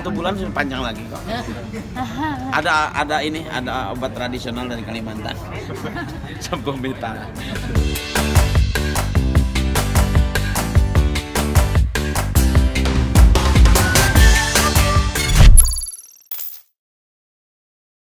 1 bulan sudah panjang lagi kok. Ada obat tradisional dari Kalimantan. Sempong beta.